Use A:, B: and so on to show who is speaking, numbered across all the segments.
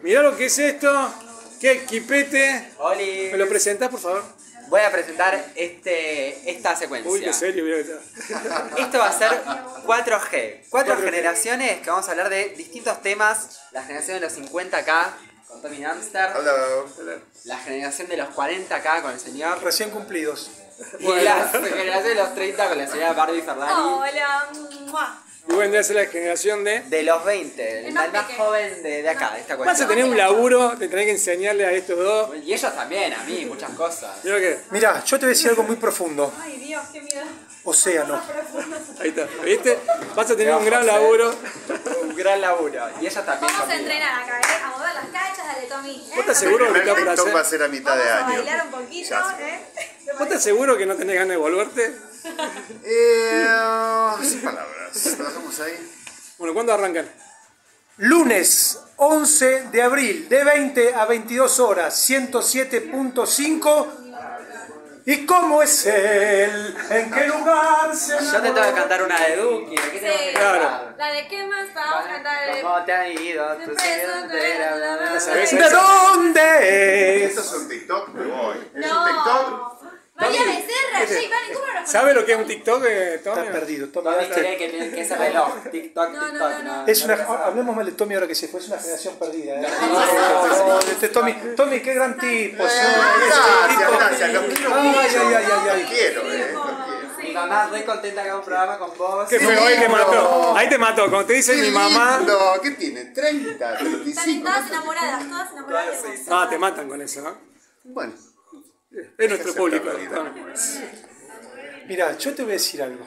A: Mirá lo que es esto. Qué equipete.
B: Oli.
A: ¿Me lo presentás, por favor?
B: Voy a presentar esta secuencia.
A: Uy, qué serio, mirá que está.
B: Esto va a ser 4G. 4 generaciones que vamos a hablar de distintos temas. La generación de los 50K con Tommy Amster.
C: Hello.
B: La generación de los 40K con el señor.
D: Recién cumplidos.
B: Y la generación de los 30 con la señora Barbie Ferrari.
E: Hola. ¡Mua!
A: Y bueno, debe ser la generación de...
B: De los 20, el más joven de acá, de esta
A: Vas a
B: cuestión.
A: tener un laburo de tener que enseñarle a estos dos.
B: Y ellos también, a mí, muchas cosas.
A: Mirá que...
D: Mirá, yo te voy a decir algo muy profundo.
E: Ay, Dios, qué miedo.
D: Océano.
A: Ahí está, ¿viste? Vas a tener un gran laburo.
B: Un gran laburo. Y ellos también.
E: Vamos a
B: conmigo.
E: entrenar acá, a mover las canchas, dale Tommy.
A: ¿Vos estás seguro que
C: El
A: está por
C: TikTok va a
A: hacer?
C: ser a mitad
E: Vamos
C: de
E: a
C: año.
E: bailar un poquito,
C: Ya
A: ¿Vos estás seguro que no tenés ganas de volverte?
C: Sin palabras. ¿Lo dejamos ahí?
A: Bueno, ¿cuándo arrancan?
D: Lunes 11 de abril, de 20 a 22 horas, 107.5. ¿Y cómo es él? ¿En qué lugar se
B: Yo te tengo que cantar una de Duki. ¿De qué tengo que
A: Claro.
B: cantar?
E: La de qué más vamos a cantar.
B: ¿Cómo te han ido? Tu
A: ¿La sabés
D: ¿De
A: esa?
D: dónde
C: Esto
D: es?
C: es un TikTok, me voy. Es un TikTok.
E: No. María Becerra, J Balvin, ¿cómo no lo
A: ¿Sabe lo que es un TikTok, Tommy?
D: Está perdido, Tommy.
B: Tommy cree que ese reloj. TikTok,
E: No, no,
B: TikTok.
E: no, no.
D: Es una, hablemos mal de Tommy ahora que se fue, es una generación perdida. Tommy, qué gran tipo.
C: Gracias. Los quiero mucho.
D: Ay, ay, ay, ay, ay.
C: Los quiero,
B: Mi mamá re contenta que haga un programa con vos.
A: Qué feo, ahí te mató. Ahí te mató. Como te dice
C: Qué
A: mi mamá.
C: lindo. ¿Qué tiene? 30,
E: Están
C: 35.
E: todas enamoradas de vos.
A: Ah, te matan con eso, ¿no?
C: Bueno.
A: Es nuestro público.
D: Mira, yo te voy a decir algo.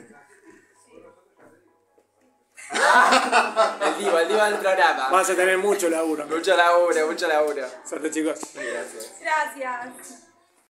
B: El divo del programa.
A: Vas a tener mucho laburo.
B: Mucho laburo, mucho laburo.
A: Suerte, chicos.
E: Gracias.